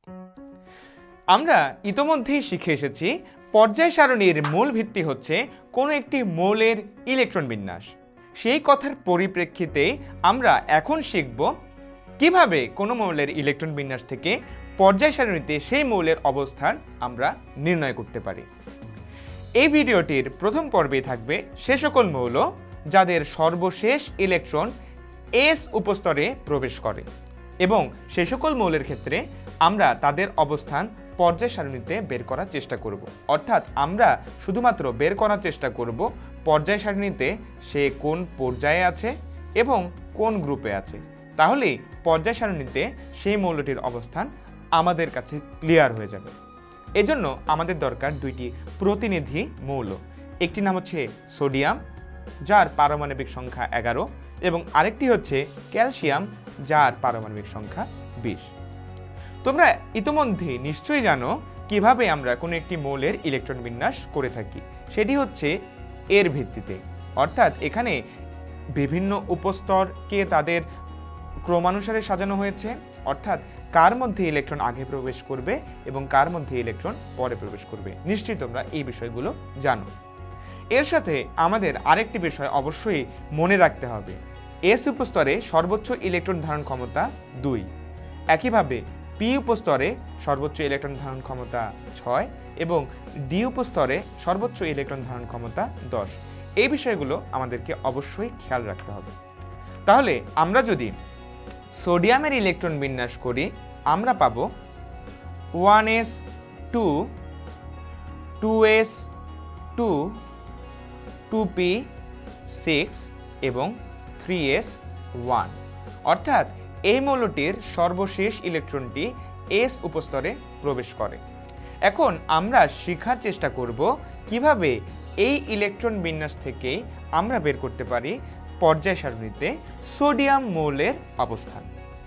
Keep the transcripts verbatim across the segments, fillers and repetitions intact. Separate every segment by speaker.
Speaker 1: আমরা ইতোমধ্যেই শিখে এসেছি পর্যায় সারণীর মূল ভিত্তি হচ্ছে কোনো একটি মৌলের ইলেকট্রন বিন্যাস। সেই কথার পরিপ্রেক্ষিতে আমরা এখন শিখব কিভাবে কোনো মৌলের ইলেকট্রন বিন্যাস থেকে পর্যায় সারণীতে সেই মৌলের অবস্থান আমরা নির্ণয় করতে পারি। এই ভিডিওটির প্রথম পর্বে থাকবে সে সকল মৌল যাদের সর্বশেষ ইলেকট্রন এস উপস্তরে প্রবেশ করে এবং সে সকল মৌলের ক্ষেত্রে আমরা তাদের অবস্থান পর্যায় সারণীতে বের করার চেষ্টা করব। অর্থাৎ আমরা শুধুমাত্র বের করার চেষ্টা করব পর্যায় সারণীতে সে কোন পর্যায়ে আছে এবং কোন গ্রুপে আছে। তাহলে পর্যায় সারণীতে সেই মৌলটির অবস্থান আমাদের কাছে ক্লিয়ার হয়ে যাবে। এজন্য আমাদের দরকার দুইটি প্রতিনিধি মৌল। একটি নাম হচ্ছে সোডিয়াম, যার পারমাণবিক সংখ্যা এগারো, এবং আরেকটি হচ্ছে ক্যালসিয়াম, যার পারমাণবিক সংখ্যা বিশ। তোমরা ইতিমধ্যে নিশ্চয়ই জানো কিভাবে আমরা কোনো একটি মৌলের ইলেকট্রন বিন্যাস করে থাকি। সেটি হচ্ছে এর ভিত্তিতে, অর্থাৎ এখানে বিভিন্ন উপস্তরকে তাদের ক্রমানুসারে সাজানো হয়েছে, অর্থাৎ কার মধ্যে ইলেকট্রন আগে প্রবেশ করবে এবং কার মধ্যে ইলেকট্রন পরে প্রবেশ করবে। নিশ্চয়ই তোমরা এই বিষয়গুলো জানো। এর সাথে আমাদের আরেকটি বিষয় অবশ্যই মনে রাখতে হবে, এস উপস্তরে সর্বোচ্চ ইলেকট্রন ধারণ ক্ষমতা দুই, একইভাবে পি উপস্তরে সর্বোচ্চ ইলেকট্রন ধারণ ক্ষমতা ছয় এবং ডি উপস্তরে সর্বোচ্চ ইলেকট্রন ধারণ ক্ষমতা দশ। এই বিষয়গুলো আমাদেরকে অবশ্যই খেয়াল রাখতে হবে। তাহলে আমরা যদি সোডিয়ামের ইলেকট্রন বিন্যাস করি, আমরা পাবো one S two, two S two, two P six এবং থ্রি এস ওয়ান। অর্থাৎ এই মৌলটির সর্বশেষ ইলেকট্রনটি এস উপস্তরে প্রবেশ করে। এখন আমরা শেখার চেষ্টা করব কিভাবে এই ইলেকট্রন বিন্যাস থেকে আমরা বের করতে পারি পর্যায় সারণীতে সোডিয়াম মৌলের অবস্থান।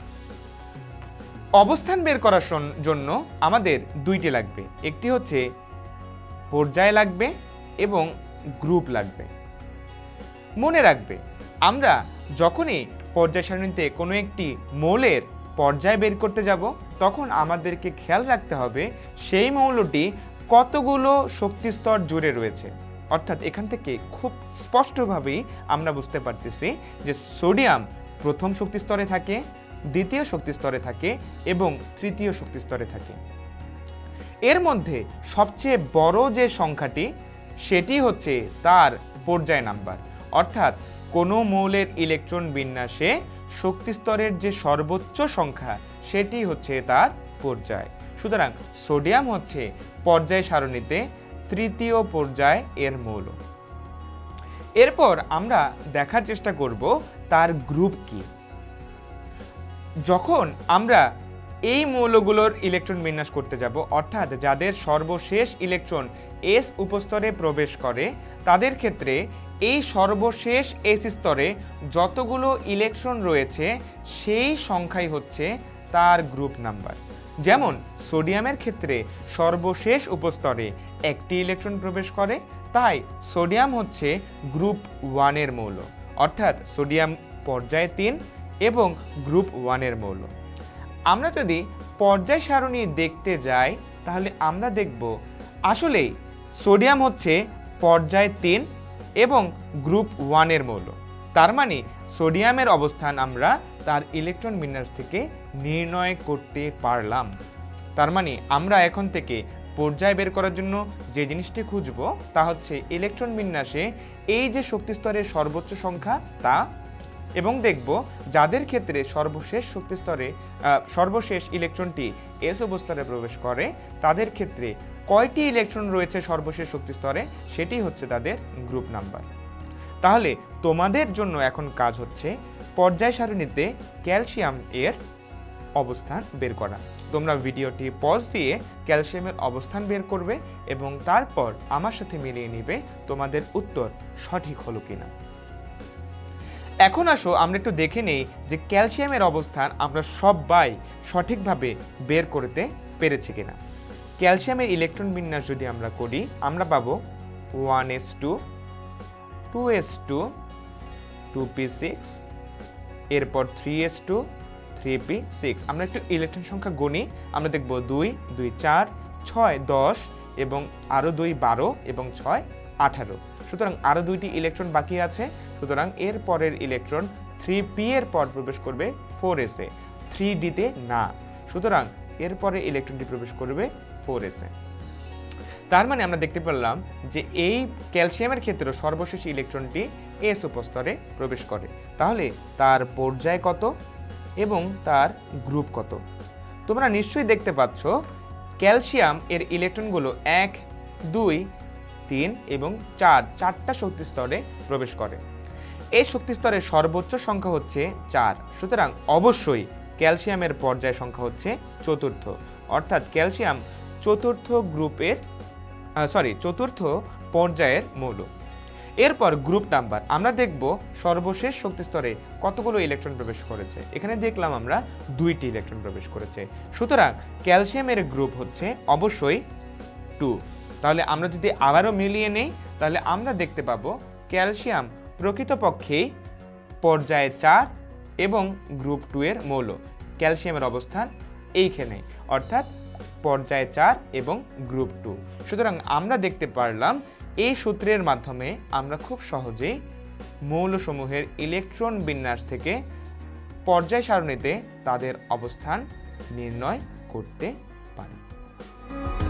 Speaker 1: অবস্থান বের করার জন্য আমাদের দুইটি লাগবে, একটি হচ্ছে পর্যায় লাগবে এবং গ্রুপ লাগবে। মনে রাখবে, আমরা যখনই পর্যায় সারণীতে কোনো একটি মৌলের পর্যায় বের করতে যাব তখন আমাদেরকে খেয়াল রাখতে হবে সেই মৌলটি কতগুলো শক্তিস্তর জুড়ে রয়েছে। অর্থাৎ এখান থেকে খুব স্পষ্টভাবেই আমরা বুঝতে পারতেছি যে সোডিয়াম প্রথম শক্তিস্তরে থাকে, দ্বিতীয় শক্তিস্তরে থাকে এবং তৃতীয় শক্তিস্তরে থাকে। এর মধ্যে সবচেয়ে বড় যে সংখ্যাটি সেটি হচ্ছে তার পর্যায় নাম্বার। অর্থাৎ কোনো মৌলের ইলেকট্রন বিন্যাসে শক্তিস্তরের যে সর্বোচ্চ সংখ্যা সেটি হচ্ছে তার পর্যায়। সুতরাং সোডিয়াম হচ্ছে পর্যায় সারণীতে তৃতীয় পর্যায় এর মৌল। এরপর আমরা দেখার চেষ্টা করব তার গ্রুপ কি। যখন আমরা এই মৌলগুলোর ইলেকট্রন বিন্যাস করতে যাব, অর্থাৎ যাদের সর্বশেষ ইলেকট্রন এস উপস্তরে প্রবেশ করে, তাদের ক্ষেত্রে এই সর্বশেষ এস স্তরে যতগুলো ইলেকট্রন রয়েছে সেই সংখ্যাই হচ্ছে তার গ্রুপ নাম্বার। যেমন সোডিয়ামের ক্ষেত্রে সর্বশেষ উপস্তরে একটি ইলেকট্রন প্রবেশ করে, তাই সোডিয়াম হচ্ছে গ্রুপ ওয়ানের মৌল। অর্থাৎ সোডিয়াম পর্যায় তিন এবং গ্রুপ ওয়ানের মৌল। আমরা যদি পর্যায় সারণী দেখতে যাই তাহলে আমরা দেখব আসলেই সোডিয়াম হচ্ছে পর্যায় তিন এবং গ্রুপ ওয়ানের মৌল। তার মানে সোডিয়ামের অবস্থান আমরা তার ইলেকট্রন বিন্যাস থেকে নির্ণয় করতে পারলাম। তার মানে আমরা এখন থেকে পর্যায় বের করার জন্য যে জিনিসটি খুঁজব তা হচ্ছে ইলেকট্রন বিন্যাসে এই যে শক্তিস্তরের সর্বোচ্চ সংখ্যা তা, এবং দেখব যাদের ক্ষেত্রে সর্বশেষ শক্তিস্তরে সর্বশেষ ইলেকট্রনটি এস অবস্থায় প্রবেশ করে তাদের ক্ষেত্রে কয়টি ইলেকট্রন রয়েছে সর্বশেষ শক্তিস্তরে সেটি হচ্ছে তাদের গ্রুপ নাম্বার। তাহলে তোমাদের জন্য এখন কাজ হচ্ছে পর্যায় সারণীতে ক্যালসিয়াম এর অবস্থান বের করা। তোমরা ভিডিওটি পজ দিয়ে ক্যালসিয়ামের অবস্থান বের করবে এবং তারপর আমার সাথে মিলিয়ে নিবে তোমাদের উত্তর সঠিক হলো কিনা। এখন আসো আমরা একটু দেখে নেই যে ক্যালসিয়ামের অবস্থান আমরা সবাই সঠিকভাবে বের করতে পেরেছি কিনা। ক্যালসিয়ামের ইলেকট্রন বিন্যাস যদি আমরা করি আমরা পাবো one S two, two S two, two P six, এরপর three S two, three P six. আমরা একটু ইলেকট্রন সংখ্যা গণি, আমরা দেখব দুই দুই চার, ছয় দশ এবং আরও দুই বারো এবং ছয় আঠারো। সুতরাং আরও দুইটি ইলেকট্রন বাকি আছে, সুতরাং এর পরের ইলেকট্রন থ্রি পি এর পর প্রবেশ করবে ফোর এসে, থ্রি ডিতে না, সুতরাং এরপরে ইলেকট্রনটি প্রবেশ করবে ফোর এসে। তার মানে আমরা দেখতে পেলাম যে এই ক্যালসিয়ামের ক্ষেত্রে সর্বশেষ ইলেকট্রনটি এস উপস্তরে প্রবেশ করে। তাহলে তার পর্যায় কত এবং তার গ্রুপ কত? তোমরা নিশ্চয়ই দেখতে পাচ্ছ ক্যালসিয়াম এর ইলেকট্রনগুলো এক, দুই, তিন এবং চার, চারটা শক্তি স্তরে প্রবেশ করে। এই শক্তি স্তরের সর্বোচ্চ সংখ্যা হচ্ছে চার, সুতরাং অবশ্যই ক্যালসিয়ামের পর্যায় সংখ্যা হচ্ছে চতুর্থ, অর্থাৎ ক্যালসিয়াম চতুর্থ গ্রুপের সরি চতুর্থ পর্যায়ের মৌল। এরপর গ্রুপ নাম্বার, আমরা দেখব সর্বশেষ শক্তি স্তরে কতগুলো ইলেকট্রন প্রবেশ করেছে। এখানে দেখলাম আমরা দুইটি ইলেকট্রন প্রবেশ করেছে, সুতরাং ক্যালসিয়ামের গ্রুপ হচ্ছে অবশ্যই টু। তাহলে আমরা যদি আবারও মিলিয়ে নেই তাহলে আমরা দেখতে পাবো ক্যালসিয়াম প্রকৃতপক্ষেই পর্যায়ে চার এবং গ্রুপ টু এর মৌল। ক্যালসিয়ামের অবস্থান এইখানে, অর্থাৎ পর্যায়ে চার এবং গ্রুপ টু। সুতরাং আমরা দেখতে পারলাম এই সূত্রের মাধ্যমে আমরা খুব সহজেই মৌলসমূহের ইলেকট্রন বিন্যাস থেকে পর্যায় সারণীতে তাদের অবস্থান নির্ণয় করতে পারি।